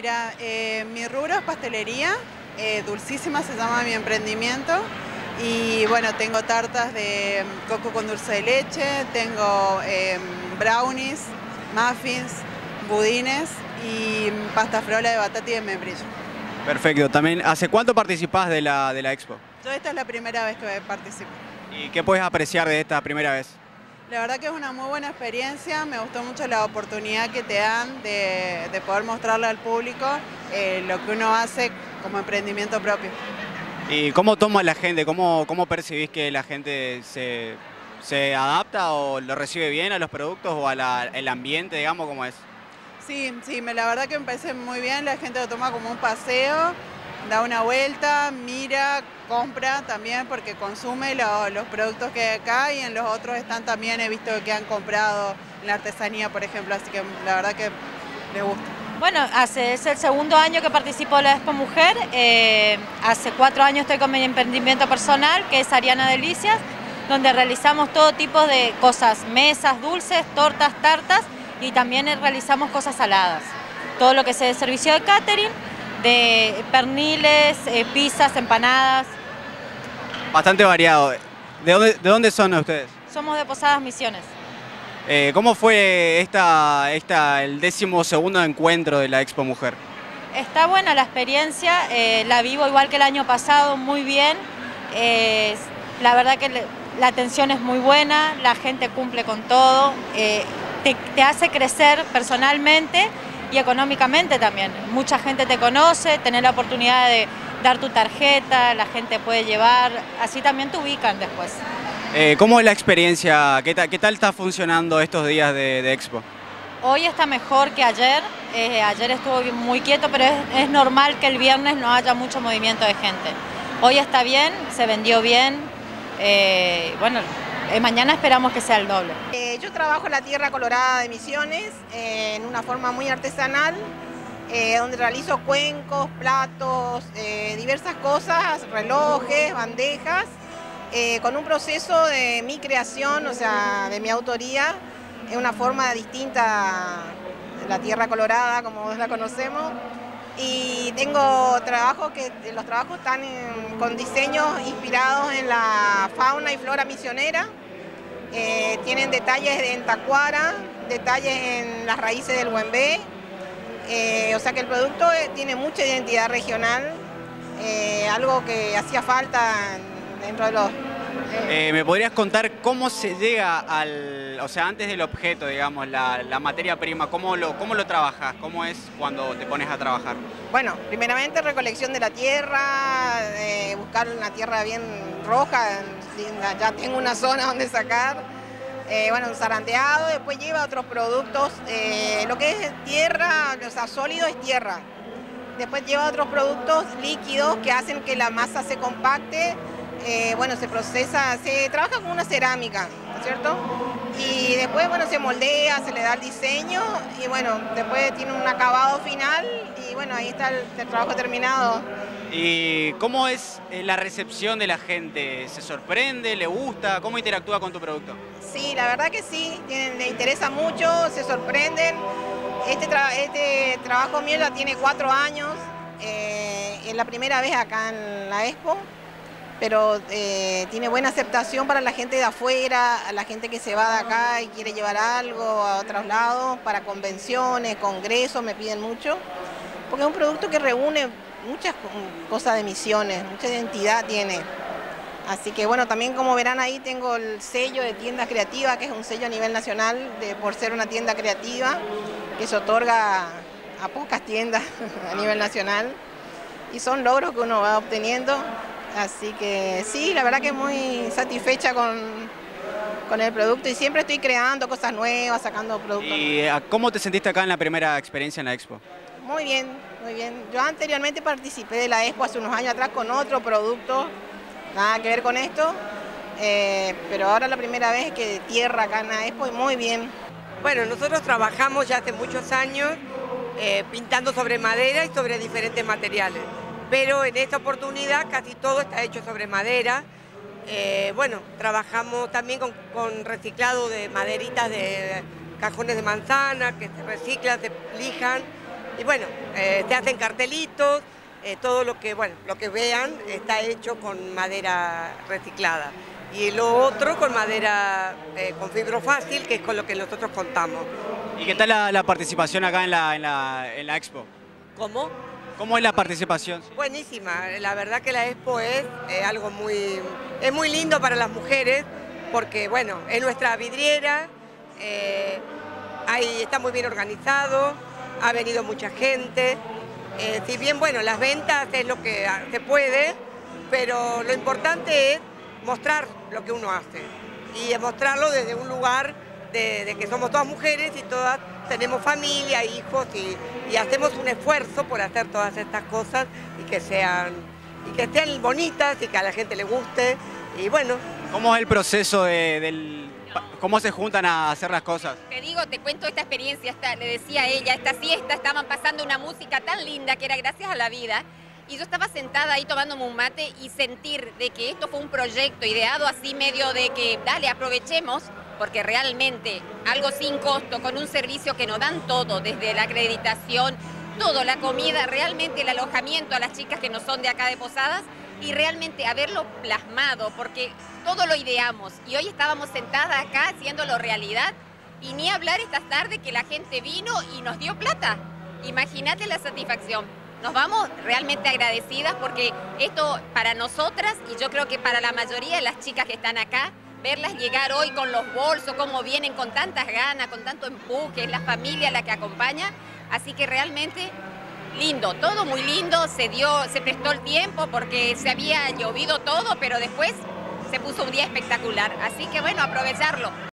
Mira, mi rubro es pastelería, Dulcísima se llama mi emprendimiento. Y bueno, tengo tartas de coco con dulce de leche, tengo brownies, muffins, budines y pasta frola de batata y de membrillo. Perfecto. También, ¿hace cuánto participás de la expo? Yo esta es la primera vez que participo. ¿Y qué puedes apreciar de esta primera vez? La verdad que es una muy buena experiencia, me gustó mucho la oportunidad que te dan de poder mostrarle al público lo que uno hace como emprendimiento propio. ¿Y cómo toma la gente? ¿Cómo percibís que la gente se adapta o lo recibe bien a los productos o al ambiente, digamos, cómo es? Sí, la verdad que me parece muy bien, la gente lo toma como un paseo, da una vuelta, mira, compra también porque consume los productos que hay acá y en los otros están también, he visto que han comprado en la artesanía, por ejemplo, así que la verdad que les gusta. Bueno, es el segundo año que participo en la Expo Mujer, hace 4 años estoy con mi emprendimiento personal, que es Ariana Delicias, donde realizamos todo tipo de cosas, mesas, dulces, tortas, tartas y también realizamos cosas saladas. Todo lo que es el servicio de catering, de perniles, pizzas, empanadas. Bastante variado. ¿De dónde son ustedes? Somos de Posadas Misiones. ¿Cómo fue el 12º encuentro de la Expo Mujer? Está buena la experiencia, la vivo igual que el año pasado, muy bien. La verdad que la atención es muy buena, la gente cumple con todo, te hace crecer personalmente y económicamente también. Mucha gente te conoce, tenés la oportunidad de dar tu tarjeta, la gente puede llevar, así también te ubican después. ¿Cómo es la experiencia? ¿Qué tal está funcionando estos días de Expo? Hoy está mejor que ayer, ayer estuvo muy quieto, pero es normal que el viernes no haya mucho movimiento de gente. Hoy está bien, se vendió bien, bueno, mañana esperamos que sea el doble. Yo trabajo en la Tierra Colorada de Misiones, en una forma muy artesanal, donde realizo cuencos, platos, diversas cosas, relojes, bandejas, con un proceso de mi creación, o sea, de mi autoría, en una forma distinta de la Tierra Colorada, como la conocemos. Y tengo trabajos los trabajos están con diseños inspirados en la fauna y flora misionera. Tienen detalles en tacuara, detalles en las raíces del huembé. O sea que el producto tiene mucha identidad regional, algo que hacía falta dentro de los... ¿Me podrías contar cómo se llega o sea, antes del objeto, digamos, la materia prima, cómo lo trabajas? ¿Cómo es cuando te pones a trabajar? Bueno, primeramente recolección de la tierra, buscar una tierra bien roja, ya tengo una zona donde sacar, bueno, un zarandeado, después lleva otros productos, lo que es tierra, o sea, sólido es tierra. Después lleva otros productos líquidos que hacen que la masa se compacte. Bueno, se procesa, se trabaja con una cerámica, ¿no es cierto? Y después, bueno, se moldea, se le da el diseño y bueno, después tiene un acabado final y bueno, ahí está el trabajo terminado. ¿Y cómo es la recepción de la gente? ¿Se sorprende? ¿Le gusta? ¿Cómo interactúa con tu producto? Sí, la verdad que sí, le interesa mucho, se sorprenden. Este trabajo mío ya tiene 4 años, es la primera vez acá en la Expo. Pero tiene buena aceptación para la gente de afuera, a la gente que se va de acá y quiere llevar algo a otros lados, para convenciones, congresos, me piden mucho, porque es un producto que reúne muchas cosas de Misiones, mucha identidad tiene. Así que bueno, también como verán ahí tengo el sello de tienda creativa, que es un sello a nivel nacional por ser una tienda creativa, que se otorga a pocas tiendas a nivel nacional, y son logros que uno va obteniendo. Así que sí, la verdad que muy satisfecha con el producto y siempre estoy creando cosas nuevas, sacando productos. ¿Y cómo te sentiste acá en la primera experiencia en la Expo? Muy bien, muy bien. Yo anteriormente participé de la Expo hace unos años atrás con otro producto, nada que ver con esto, pero ahora la primera vez que de tierra acá en la Expo y muy bien. Bueno, nosotros trabajamos ya hace muchos años pintando sobre madera y sobre diferentes materiales. Pero en esta oportunidad casi todo está hecho sobre madera. Bueno, trabajamos también con reciclado de maderitas de cajones de manzana que se reciclan, se lijan. Y bueno, Se hacen cartelitos, todo lo que, bueno, lo que vean está hecho con madera reciclada. Y lo otro con madera, con fibrofácil, que es con lo que nosotros contamos. ¿Y qué tal la participación acá en la Expo? ¿Cómo? ¿Cómo es la participación? Buenísima, la verdad que la Expo es algo es muy lindo para las mujeres, porque bueno, es nuestra vidriera, está muy bien organizado, ha venido mucha gente, si bien bueno, las ventas es lo que se puede, pero lo importante es mostrar lo que uno hace y mostrarlo desde un lugar de que somos todas mujeres y todas tenemos familia, hijos y hacemos un esfuerzo por hacer todas estas cosas y que sean bonitas y que a la gente le guste y bueno. ¿Cómo es el proceso cómo se juntan a hacer las cosas? Te digo, te cuento esta experiencia, le decía a ella, esta siesta estaban pasando una música tan linda que era Gracias a la Vida. Y yo estaba sentada ahí tomándome un mate y sentir de que esto fue un proyecto ideado así medio de que, dale, aprovechemos, porque realmente algo sin costo, con un servicio que nos dan todo, desde la acreditación, todo, la comida, realmente el alojamiento a las chicas que no son de acá de Posadas, y realmente haberlo plasmado, porque todo lo ideamos. Y hoy estábamos sentadas acá haciéndolo realidad, y ni hablar esta tarde que la gente vino y nos dio plata. Imagínate la satisfacción. Nos vamos realmente agradecidas porque esto para nosotras y yo creo que para la mayoría de las chicas que están acá, verlas llegar hoy con los bolsos, cómo vienen con tantas ganas, con tanto empuje, es la familia la que acompaña, así que realmente lindo, todo muy lindo, se prestó el tiempo porque se había llovido todo, pero después se puso un día espectacular, así que bueno, aprovecharlo.